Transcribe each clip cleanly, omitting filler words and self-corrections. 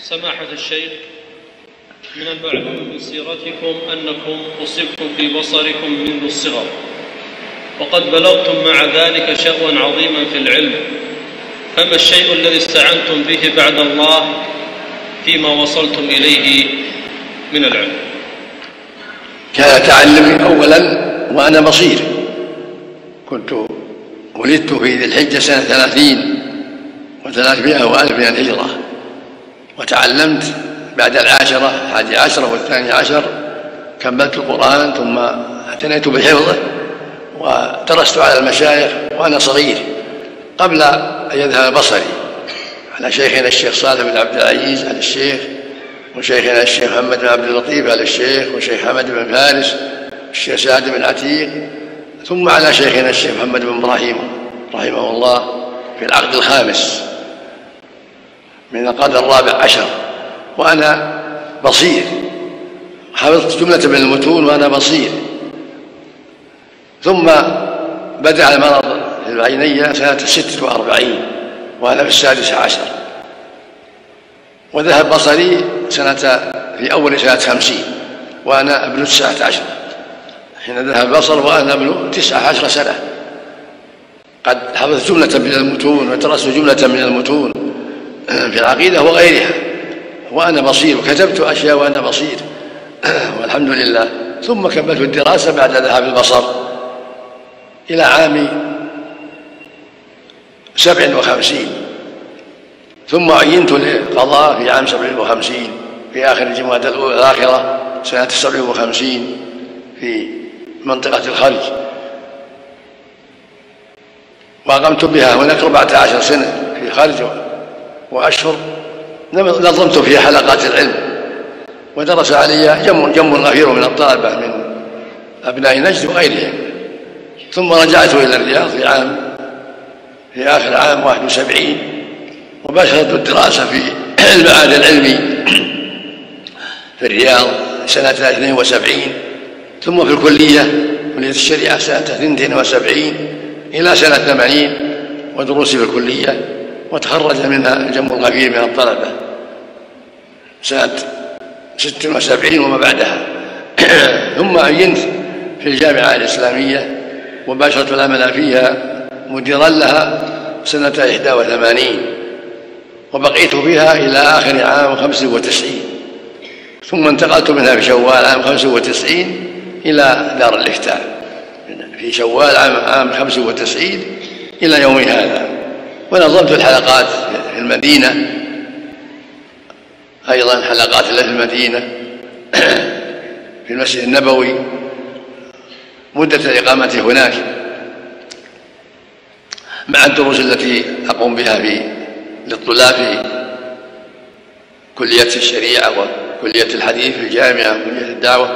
سماحة الشيخ، من المعلوم من سيرتكم أنكم أصبتم في بصركم منذ الصغر، وقد بلغتم مع ذلك شأوا عظيما في العلم، فما الشيء الذي استعنتم به بعد الله فيما وصلتم إليه من العلم؟ كان تعلمي أولا وأنا بصير، كنت ولدت في ذي الحجة سنة 30 و300 وألف من الهجرة، وتعلمت بعد 11 و12 كملت القرآن، ثم اعتنيت بحفظه ودرست على المشايخ وأنا صغير قبل أن يذهب بصري، على شيخنا الشيخ صالح بن عبد العزيز على الشيخ، وشيخنا الشيخ محمد بن عبد اللطيف على الشيخ، وشيخ حمد بن فارس، الشيخ سعد بن عتيق، ثم على شيخنا الشيخ محمد بن إبراهيم رحمه الله في العقد الخامس من القرن 14 وأنا بصير، حفظت جملة من المتون وأنا بصير. ثم بدأ المرض في العينية سنة 46 وأنا في 16، وذهب بصري في أول سنة 50 وأنا ابن 19، حين ذهب البصر وأنا ابن 19 سنة. قد حفظت جملة من المتون ودرست جملة من المتون في العقيدة وغيرها وأنا بصير، وكتبت أشياء وأنا بصير والحمد لله. ثم كملت الدراسة بعد ذهاب البصر إلى عام 57، ثم عينت للقضاء في عام 57 في آخر الجمادى الآخرة سنة 57 في منطقة الخلج، وأقمت بها هناك 14 سنة في الخلج وأشهر نظمت فيها حلقات العلم، ودرس علي جم غفير من الطلبة من أبناء نجد وغيرهم. ثم رجعت إلى الرياض في آخر عام 71 وباشرت الدراسة في المعهد العلمي في الرياض سنة 72، ثم في الكلية كلية الشريعة سنة 72 إلى سنة 80 ودروسي في الكلية، وتخرج منها جم الغفير من الطلبة سنة 76 وما بعدها. ثم عينت في الجامعة الإسلامية وباشرت العمل فيها مديرا لها سنة 81، وبقيت فيها إلى آخر عام 95، ثم انتقلت منها في شوال عام 95 إلى دار الإفتاء في شوال عام 95 إلى يوم هذا. ونظمت الحلقات في المدينة أيضا، حلقات في المدينة في المسجد النبوي مدة إقامتي هناك، مع الدروس التي أقوم بها للطلاب في كلية الشريعة وكلية الحديث في الجامعة وكلية الدعوة.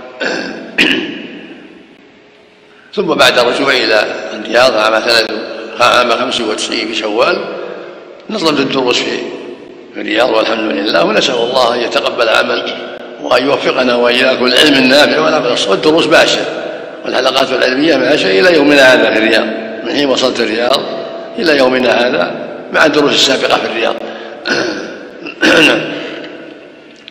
ثم بعد رجوعي إلى الرياض عام 95 في شوال نظمت الدروس في الرياض والحمد لله، ونسأل الله أن يتقبل العمل وأن يوفقنا وإياكم العلم النافع والعمل الصالح. والدروس ماشية والحلقات العلمية ماشية إلى يومنا هذا في الرياض، من حين وصلت الرياض إلى يومنا هذا مع الدروس السابقة في الرياض.